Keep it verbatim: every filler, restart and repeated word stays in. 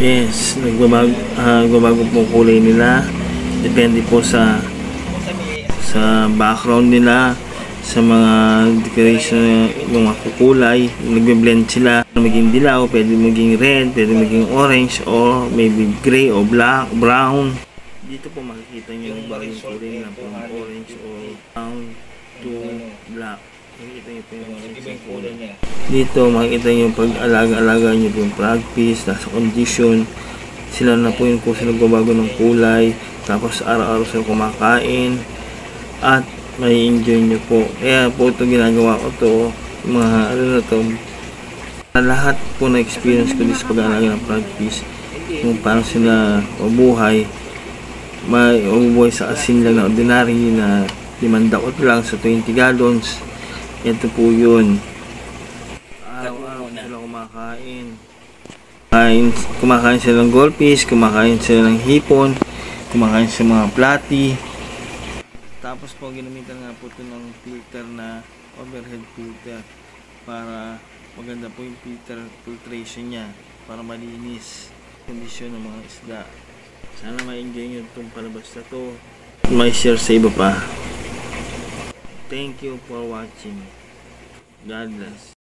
Yes, nagbabago, uh, nagbabago po kulay nila. Depende po sa sa background nila, sa mga decoration ng mga kulay. Nagbe-blend sila. Maging dilaw, pwede maging red, pwede maging orange, or maybe gray o black, brown. Dito po makikita nyo yung bagong kulay na from orange or brown to black. Makikita nyo po yung kulay niya. Dito makikita nyo yung pag-alaga-alaga nyo po yung frogfish, nasa condition. Sila na po yung kung sila nagbabago ng kulay. Tapos araw-araw sila kumakain. At may enjoy nyo po. Kaya po ito ginagawa ko to. Mga ano na to. Lahat po na experience ko dito sa pag-alaga ng frogfish. Kung paano sila mabuhay. May mabuhay sa asin lang na ordinary na limandakot lang sa twenty gallons. Ito po yun. Araw-araw sila kumakain. Kumakain, kumakain sila ng goldfish, kumakain sila ng hipon, kumakain sa mga platy. Tapos po ginamitan nga po ito ng filter na overhead filter para maganda po yung filter filtration niya para malinis kondisyon ng mga isda. Sana ma-enjoy nyo itong palabas na to. May share sa iba pa. Thank you for watching. God bless.